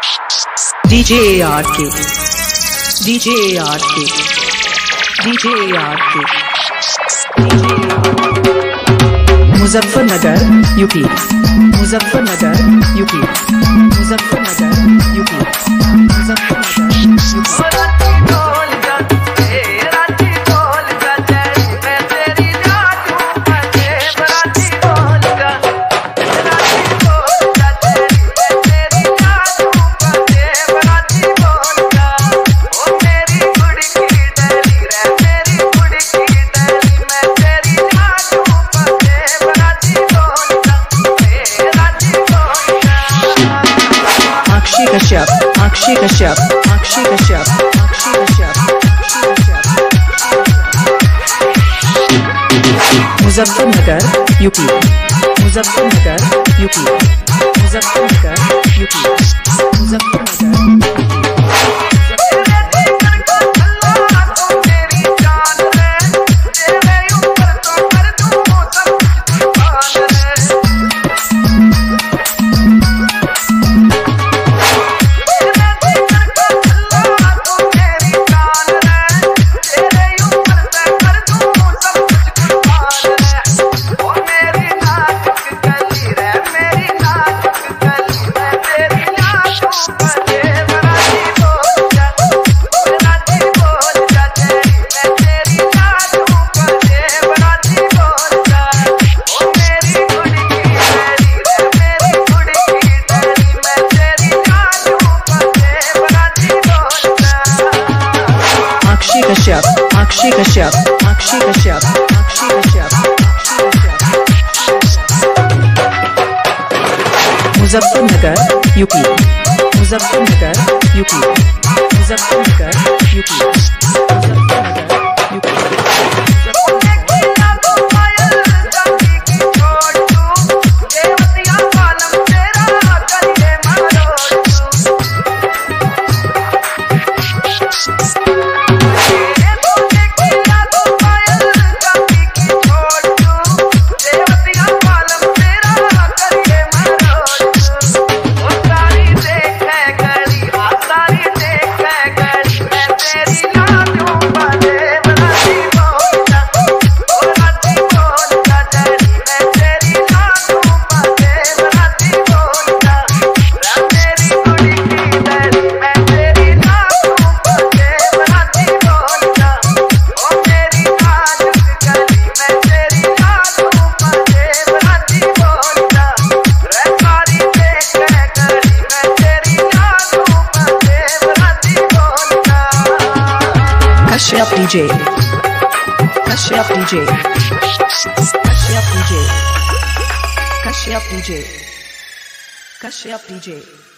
DJ ARK, DJ ARK, DJ ARK, Muzaffarnagar UP, Muzaffarnagar UP, Muzaffarnagar UP, Muzaffarnagar Kashyap, Akshay Kashyap, Akshay Kashyap, Akshay Kashyap, Muzaffarnagar UP, Muzaffarnagar UP, Muzaffarnagar UP, Muzaffarnagar Kashyap, Akshay Kashyap, Akshay Kashyap, Akshay Kashyap, Muzaffarnagar UP, Muzaffarnagar UP, Muzaffarnagar UP, Muzaffarnagar UP. Kashyap DJ, Kashyap DJ, Kashyap DJ, Kashyap DJ, Kashyap DJ.